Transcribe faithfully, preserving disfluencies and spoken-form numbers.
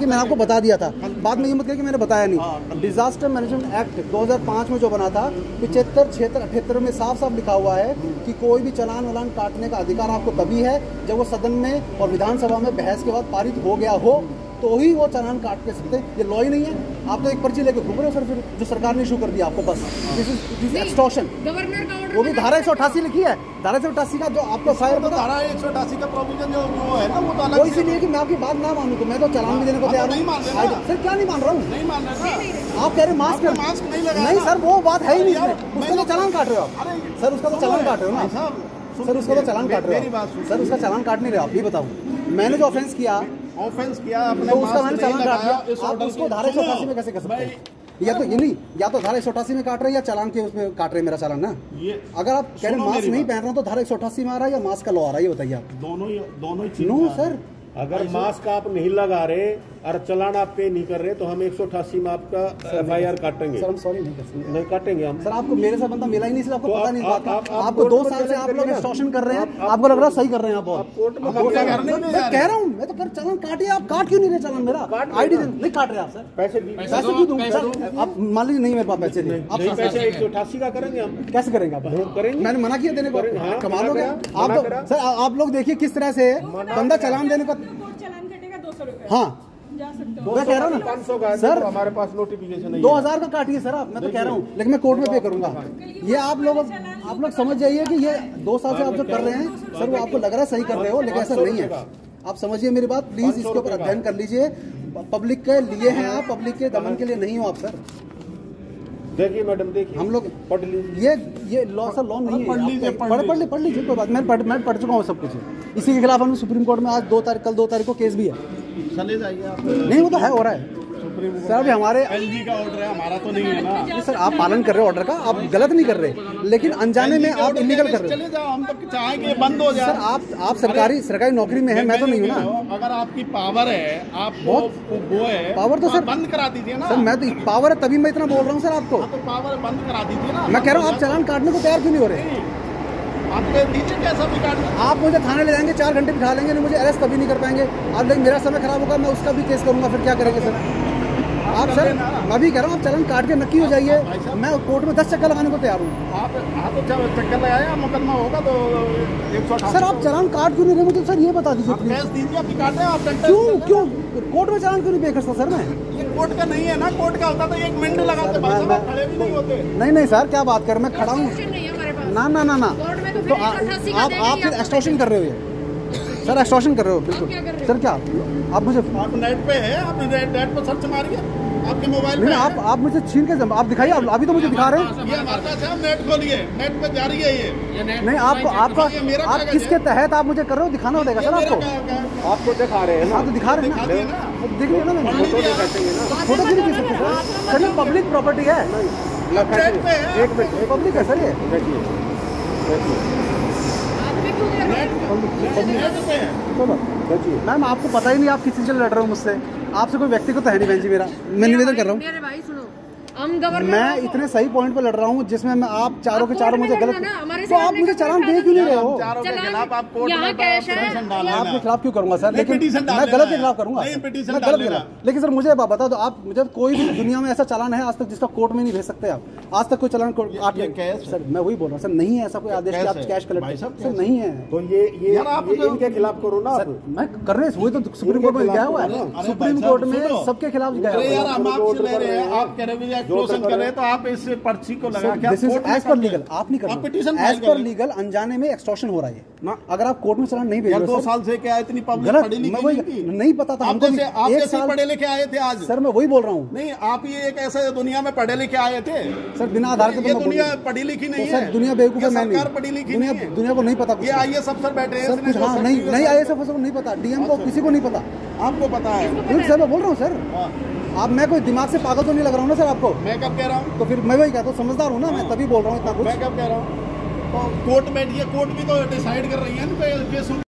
कि मैंने आपको बता दिया था, बाद में ये मत कहिए कि मैंने बताया नहीं। डिजास्टर मैनेजमेंट एक्ट दो हज़ार पाँच में जो बना था, पिछहत्तर छिहत्तर अठहत्तर में साफ साफ लिखा हुआ है कि कोई भी चालान वालान काटने का अधिकार आपको तभी है जब वो सदन में और विधानसभा में बहस के बाद पारित हो गया हो, तो ही वो चालान काट के सकते हैं। ये लॉ ही नहीं है। आप तो एक पर्ची लेके घूम रहे हो सर, फिर जो सरकार ने इशू कर दिया आपको, बस this is this extortion. Governor का ऑर्डर वो भी धारा एक सौ अठासी लिखी है, धारा एक सौ अठासी का जो आपको फायर तो धारा एक सौ अठासी का प्रोविजन जो जो है ना, वो तो अलग कोई इसीलिए कि मैं आपकी बात ना मानूं तो मैं तो चालान भी देने को तैयार नहीं मान रहे हूं। सर क्या नहीं मान रहा हूँ? नहीं मान रहे आप कह रहे मास्क मास्क नहीं लगा। नहीं सर, वो बात है ही नहीं इसमें। उसका तो चालान काट रहे हो आप सर, उसका तो चालान काट रहे हो ना सर, उसका तो चालान काट रहे हो सर, उसका चालान काट नहीं रहे आप। ये बताओ, मैंने जो ऑफेंस किया ऑफेंस किया आपने, तो उसका मैंने चालान काट दिया, आप उसको धारा एक सौ अठासी में कैसे कर सकते हैं? या तो ये नहीं, या तो धारा एक सौ अठासी में काट रहे हैं या चालान के उसमें काट रहे हैं मेरा चालान ना। ये अगर आप कह रहे मास्क नहीं पहन रहा हूँ तो धारा एक सौ अठासी में आ रहा है या मास्क का लॉ आ रहा है, ये बताइए आप। दोनों ही दोनों ही नो सर, अगर मास्क आप नहीं लगा रहे और चालान आप पे नहीं कर रहे तो हम एक सौ अठासी में आपका एफ आई आर काटेंगे। सर हम सॉरी नहीं कर सकते, नहीं काटेंगे हम। सर आपको मेरे साथ बंदा मिला ही नहीं, इसलिए आपको तो पता आप, नहीं आप, बात। आप, आप, आपको दो आप साल से आप लोग एक्सटॉर्शन कर रहे हैं, आप, आपको लग रहा है सही कर रहे हैं आप। और कोर्ट में मैं कह रहा हूँ, मैं तो कर चालान काटिए, आप काट क्यों नहीं रहे चालान मेरा? आईडी नहीं काट रहे आप सर, पैसे पैसे क्यों दूँ सर? आप मान लीजिए नहीं मेरे पास पैसे नहीं, आप पैसे एक सौ अठासी का करेंगे हम। कैसे करेंगे आप? करेंगे, मैंने मना किया देने को, कमाल हो गया आप तो सर। आप लोग देखिए किस तरह से बंदा चालान देने का, चालान कटेगा दो सौ रुपए। हाँ मैं कह रहा हूँ ना सर, हमारे पास नोटिफिकेशन है दो हजार का काटिए सर आप, मैं तो कह रहा हूँ, लेकिन मैं कोर्ट में पे करूंगा। ये आप लोग आप लोग समझ जाइए कि ये दो साल से आप जो कर रहे हैं सर, वो आपको लग रहा है सही कर रहे हो, लेकिन ऐसा नहीं है। आप समझिए मेरी बात प्लीज, इसके ऊपर अध्ययन कर लीजिए। पब्लिक के लिए हैं आप, पब्लिक के दमन के लिए नहीं हो आप सर। देखिए मैडम, देखिए हम लोग पढ़ लीजिए, ये ये लॉ सर लॉ नहीं है, पढ़ लीजिए पढ़ लीजिए पढ़ लीजिए कोई बात, मैं पढ़ मैं पढ़ चुका हूँ सब कुछ। इसी के खिलाफ हम सुप्रीम कोर्ट में आज दो तारीख कल दो तारीख को केस भी है। चले जाइए आप। नहीं वो तो है, हो रहा है सर। अभी हमारे एलजी का ऑर्डर है, हमारा तो नहीं है ना सर। आप पालन कर रहे हो ऑर्डर का, आप गलत नहीं कर रहे, लेकिन अनजाने में आप इलीगल कर रहे हो। चले जाओ, हम तो चाहेंगे ये बंद हो जाए सर। आप आप सरकारी सरकारी नौकरी में है, मैं तो नहीं हूँ ना। अगर आपकी पावर है, आप बहुत वो है पावर तो सर बंद करा दीजिए ना सर। मैं तो पावर है तभी मैं इतना बोल रहा हूँ सर आपको। तो पावर बंद करा दीजिए ना। मैं कह रहा हूँ आप चालान काटने को तैयार क्यों नहीं हो रहे? आप दीजिए कैसा भी काटना। आप मुझे थाने ले जाएंगे, चार घंटे बिठा लेंगे, नहीं मुझे अरेस्ट कभी नहीं कर पाएंगे आप। लेकिन मेरा समय खराब होगा, मैं उसका भी केस करूंगा, फिर क्या करेंगे सर आप? सर मैं भी कह रहा हूँ आप चालान काट के नक्की हो जाइए, मैं कोर्ट में दस चक्कर लगाने को तैयार हूँ। आप आप तो चक्कर लगाए, मुकदमा होगा तो एक सौ सर आप चालान काट क्यों नहीं रहे मुझे? सर ये बता दीजिए कैश दीजिए, आप काटे आप क्यों क्यों कोर्ट में चालान क्यों नहीं पे कर सकता सर? मैं ये कोर्ट का नहीं है ना, कोर्ट का होता तो एक मिनट लगाते, खड़े भी नहीं होते। नहीं नहीं सर क्या बात कर, मैं खड़ा हूँ ना ना ना ना। तो आप आप फिर एक्सटॉर्शन कर रहे हो ये सर, एक्सटॉर्शन कर रहे हो बिल्कुल सर। क्या आप मुझे आप नेट पे है, आप नेट पे सर्च मारिए आपके मोबाइल में। आप आप मुझे छीन के आप दिखाइए, अभी तो मुझे दिखा रहे हैं। ये हमारे पास है, नेट खोलिए, नेट पे जारी है ये। नहीं आपको आपका आप किसके तहत आप मुझे कर रहे हो दिखाना पड़ेगा सर आपको। आपको दिखा रहे हैं ना, आप तो दिखा रहे हैं ना, देखिए ना, मैं फोटो दिखाएंगे ना, फोटो क्यों नहीं खींच सकते सर? ये पब्लिक प्रॉपर्टी है, एक मिनट पब्लिक है सर ये। मैम आपको पता ही नहीं आप किसी से लड़ रहे हो मुझसे, आपसे कोई व्यक्ति को तो है नहीं बहन जी मेरा। मैं निवेदन कर रहा हूँ, मेरे भाई सुनो, हम गवर्नर मैं इतने सही पॉइंट पे लड़ रहा हूँ जिसमें मैं आप चारों के चारों मुझे गलत, तो आप मुझे चालान दे क्यों नहीं रहे हो? चारों के खिलाफ आप कोर्ट में पिटीशन डालें। आपके खिलाफ क्यों करूंगा सर? लेकिन मैं गलत के खिलाफ करूंगा, मैं गलत के, लेकिन सर मुझे बता दो आप, मुझे कोई भी दुनिया में ऐसा चालान है आज तक जिसका कोर्ट में नहीं भेज सकते आप? आज तक कोई चालान सर, मैं वही बोल रहा हूँ सर, नहीं है ऐसा कोई आदेश कि आप कैश कलेक्ट सर, नहीं है। तो ये ये इनके खिलाफ करो ना। मैं कर रहे वही तो सुप्रीम कोर्ट में गया हुआ है, सुप्रीम कोर्ट में सबके खिलाफ गया हुआ है। हम आपसे ले रहे हैं, आप कह रहे हैं एक्सटॉर्शन कर रहे हैं, तो आप इस पर्ची को लगा के एज पर लीगल आप नहीं कर रहे, एज पर लीगल अनजाने में एक्सटॉर्शन हो रहा है ना। अगर आप कोर्ट में चालान नहीं भेज रहे दो साल से क्या इतनी पब्लिक पढ़ी लिखी नहीं पता था हमको, आप जैसे पढ़े लिखे आए थे आज सर। मैं वही बोल रहा हूँ, नहीं आप ये एक ऐसे दुनिया में पढ़े लिखे आए थे सर, बिना आधार के। दुनिया पढ़ी लिखी नहीं है सर, दुनिया बेवकूफ है, मैं नहीं, पढ़ी लिखी दुनिया दुनिया को नहीं पता। ये आई एस अफसर बैठे हैं सब कुछ, हाँ नहीं नहीं आई एस अफसर को नहीं पता, डीएम को किसी को नहीं पता, आपको पता है सर। मैं बोल रहा हूँ सर, आप मैं कोई दिमाग से पागल तो नहीं लग रहा हूँ ना सर आपको? मैं कब कह रहा हूँ? तो फिर मैं वही कहता हूँ, समझदार हूँ ना मैं, तभी बोल रहा हूँ इतना कुछ। मैं कब कह रहा हूँ? तो कोर्ट बैठिए, कोर्ट भी तो डिसाइड कर रही है ना।